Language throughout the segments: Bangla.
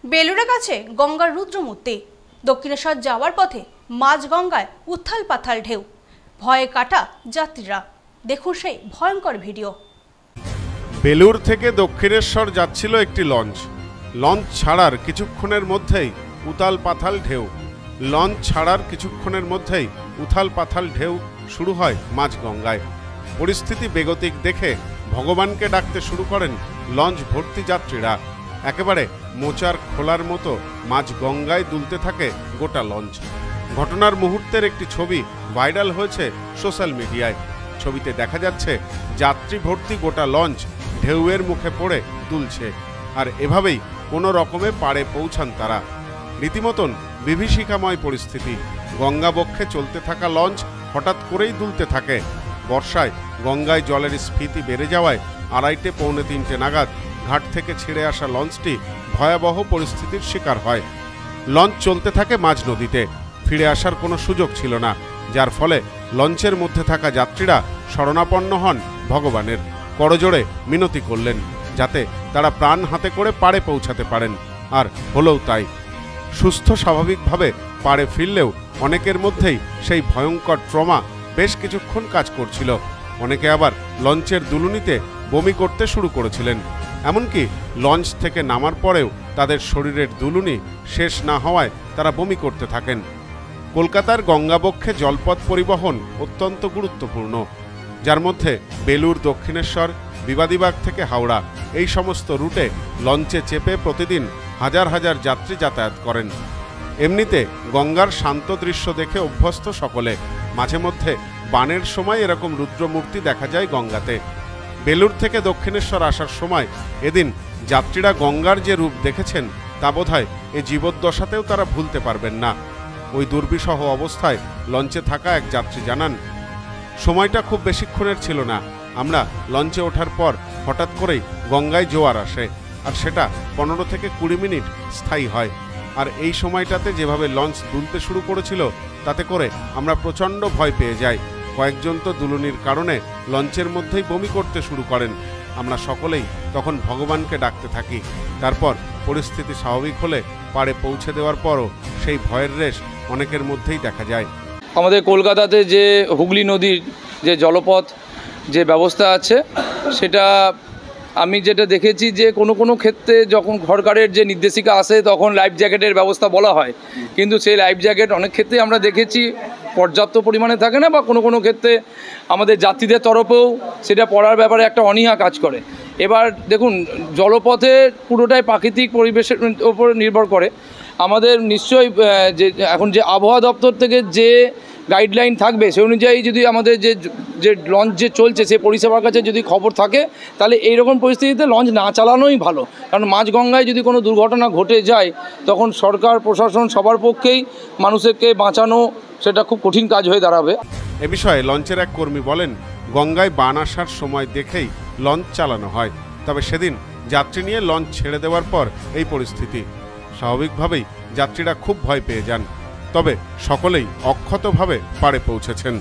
বেলুড়ের কাছে গঙ্গার রুদ্রমূর্তি। দক্ষিণেশ্বর যাওয়ার পথে মাঝ গঙ্গায় উত্থাল পাথাল ঢেউ, ভয়ে কাটা যাত্রীরা। দেখুন সেই ভয়ঙ্কর ভিডিও। বেলুড় থেকে দক্ষিণেশ্বর যাচ্ছিল একটি লঞ্চ। লঞ্চ ছাড়ার কিছুক্ষণের মধ্যেই উথাল পাথাল ঢেউ। লঞ্চ ছাড়ার কিছুক্ষণের মধ্যেই উথাল পাথাল ঢেউ শুরু হয় মাঝ গঙ্গায়। পরিস্থিতি বেগতিক দেখে ভগবানকে ডাকতে শুরু করেন লঞ্চ ভর্তি যাত্রীরা। একেবারে মোচার খোলার মতো মাঝ গঙ্গায় দুলতে থাকে গোটা লঞ্চ। ঘটনার মুহূর্তের একটি ছবি ভাইরাল হয়েছে সোশ্যাল মিডিয়ায়। ছবিতে দেখা যাচ্ছে যাত্রী ভর্তি গোটা লঞ্চ ঢেউয়ের মুখে পড়ে দুলছে, আর এভাবেই কোনো রকমে পাড়ে পৌঁছান তারা। রীতিমতন বিভীষিকাময় পরিস্থিতি। গঙ্গা বক্ষে চলতে থাকা লঞ্চ হঠাৎ করেই দুলতে থাকে। বর্ষায় গঙ্গায় জলের স্ফীতি বেড়ে যাওয়ায় 2:30-3 নাগাদ ঘাট থেকে ছেড়ে আসা লঞ্চটি ভয়াবহ পরিস্থিতির শিকার হয়। লঞ্চ চলতে থাকে মাঝ নদীতে। ফিরে আসার কোনো সুযোগ ছিল না, যার ফলে লঞ্চের মধ্যে থাকা যাত্রীরা শরণাপন্ন হন ভগবানের। করজোড়ে মিনতি করলেন যাতে তারা প্রাণ হাতে করে পাড়ে পৌঁছাতে পারেন, আর হলেও তাই। সুস্থ স্বাভাবিকভাবে পাড়ে ফিরলেও অনেকের মধ্যেই সেই ভয়ঙ্কর ট্রমা বেশ কিছুক্ষণ কাজ করছিল। অনেকে আবার লঞ্চের দুলুনিতে বমি করতে শুরু করেছিলেন। এমনকি লঞ্চ থেকে নামার পরেও তাদের শরীরের দুলুনি শেষ না হওয়ায় তারা বমি করতে থাকেন। কলকাতার গঙ্গাবক্ষে জলপথ পরিবহন অত্যন্ত গুরুত্বপূর্ণ, যার মধ্যে বেলুড়, দক্ষিণেশ্বর, বিবাদীবাগ থেকে হাওড়া এই সমস্ত রুটে লঞ্চে চেপে প্রতিদিন হাজার হাজার যাত্রী যাতায়াত করেন। এমনিতে গঙ্গার শান্ত দৃশ্য দেখে অভ্যস্ত সকলে। মাঝে মধ্যে বানের সময় এরকম রুদ্রমূর্তি দেখা যায় গঙ্গাতে। বেলুড় থেকে দক্ষিণেশ্বর আসার সময় এদিন যাত্রীরা গঙ্গার যে রূপ দেখেছেন তা বোধহয় এ জীবদ্দশাতেও তারা ভুলতে পারবেন না। ওই দুর্বিষহ অবস্থায় লঞ্চে থাকা এক যাত্রী জানান, সময়টা খুব বেশিক্ষণের ছিল না। আমরা লঞ্চে ওঠার পর হঠাৎ করেই গঙ্গায় জোয়ার আসে, আর সেটা 15 থেকে 20 মিনিট স্থায়ী হয়। আর এই সময়টাতে যেভাবে লঞ্চ দুলতে শুরু করেছিল তাতে করে আমরা প্রচণ্ড ভয় পেয়ে যাই। কয়েকজন তো দুলুনির কারণে লঞ্চের মধ্যেই বমি করতে শুরু করেন। আমরা সকলেই তখন ভগবানকে ডাকতে থাকি। তারপর পরিস্থিতি স্বাভাবিক হলে পাড়ে পৌঁছে দেওয়ার পরও সেই ভয়ের রেশ অনেকের মধ্যেই দেখা যায়। আমাদের কলকাতাতে যে হুগলি নদীর যে জলপথ যে ব্যবস্থা আছে, সেটা আমি যেটা দেখেছি যে কোনো ক্ষেত্রে যখন সরকারের যে নির্দেশিকা আসে তখন লাইফ জ্যাকেটের ব্যবস্থা বলা হয়, কিন্তু সেই লাইফ জ্যাকেট অনেক ক্ষেত্রে আমরা দেখেছি পর্যাপ্ত পরিমাণে থাকে না, বা কোনো ক্ষেত্রে আমাদের যাত্রীদের তরফেও সেটা পড়ার ব্যাপারে একটা অনীহা কাজ করে। এবার দেখুন, জলপথে পুরোটাই প্রাকৃতিক পরিবেশের ওপর নির্ভর করে। আমাদের নিশ্চয়ই যে এখন যে আবহাওয়া দপ্তর থেকে যে গাইডলাইন থাকবে সে অনুযায়ী যদি আমাদের যে লঞ্চ যে চলছে সে পরিষেবার কাছে যদি খবর থাকে, তাহলে এইরকম পরিস্থিতিতে লঞ্চ না চালানোই ভালো। কারণ মাঝ গঙ্গায় যদি কোনো দুর্ঘটনা ঘটে যায় তখন সরকার প্রশাসন সবার পক্ষেই মানুষকে বাঁচানো সেটা খুব কঠিন কাজ হয়ে দাঁড়াবে। এ বিষয়ে লঞ্চের এক কর্মী বলেন, গঙ্গায় বান আসার সময় দেখেই লঞ্চ চালানো হয়, তবে সেদিন যাত্রী নিয়ে লঞ্চ ছেড়ে দেওয়ার পর এই পরিস্থিতি। স্বাভাবিকভাবেই যাত্রীরা খুব ভয় পেয়ে যান, তবে সকলেই অক্ষতভাবে পাড়ে পৌঁছেছেন।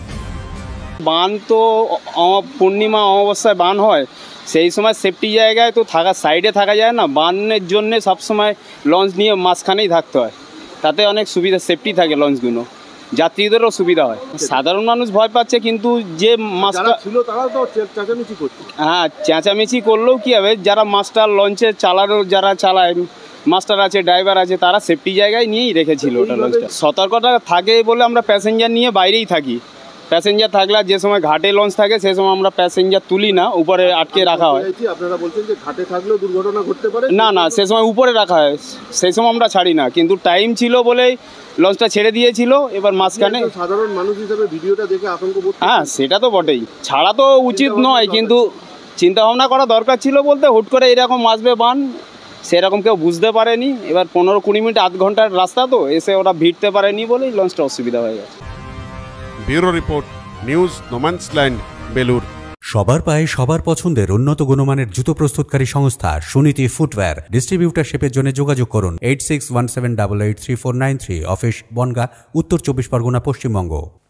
বান তো পূর্ণিমা অমাবস্যায় বান হয়, সেই সময় সেফটি জায়গায় তো থাকা, সাইডে থাকা যায় না। বানের জন্যে সবসময় লঞ্চ নিয়ে মাঝখানেই থাকতে হয়, তাতে অনেক সুবিধা, সেফটি থাকে লঞ্চগুলো, যাত্রীদেরও সুবিধা হয়। সাধারণ মানুষ ভয় পাচ্ছে, কিন্তু যে মাস্টার ছিল তারাও তো চেঁচামেচি করছে। হ্যাঁ, চেঁচামেচি করলেও কী হবে, যারা মাস্টার লঞ্চে যারা চালায়, মাস্টার আছে, ড্রাইভার আছে, তারা সেফটি জায়গায় নিয়েই রেখেছিল ওটা লঞ্চটা। সতর্কতা থাকে বলে আমরা প্যাসেঞ্জার নিয়ে বাইরেই থাকি। প্যাসেঞ্জার থাকলে যে সময় ঘাটে লঞ্চ থাকে সেই সময় আমরা প্যাসেঞ্জার তুলি না, উপরে আটকে রাখা হয়। আপনারা বলছেন যে ঘাটে থাকলেও দুর্ঘটনা ঘটতে পারে। না, সে সময় উপরে রাখা হয়, সেই সময় আমরা ছাড়ি না। কিন্তু টাইম ছিল বলেই লঞ্চটা ছেড়ে দিয়েছিল। এবার মাঝখানে সাধারণ মানুষ হিসেবে ভিডিওটা দেখে আতঙ্ক বোধ, হ্যাঁ সেটা তো বটেই, ছাড়া তো উচিত নয়, কিন্তু চিন্তা ভাবনা করা দরকার ছিল বলতে হুট করে এরকম আসবে বান, সেরকম কেউ বুঝতে পারেনি। এবার 15-20 মিনিট, আধ ঘন্টার রাস্তা তো, এসে ওরা ভিড়তে পারেনি বলেই লঞ্চটা অসুবিধা হয়ে গেছে। Bureau report, news no man's land, Belur. সবার পায়ে সবার পছন্দের উন্নত গুণমানের জুতো প্রস্তুতকারী সংস্থা সুনীতি ফুটওয়্যার। ডিস্ট্রিবিউটারশিপের জন্য যোগাযোগ করুন 8617883493, অফিস বনগাঁ, উত্তর 24 পরগনা, পশ্চিমবঙ্গ।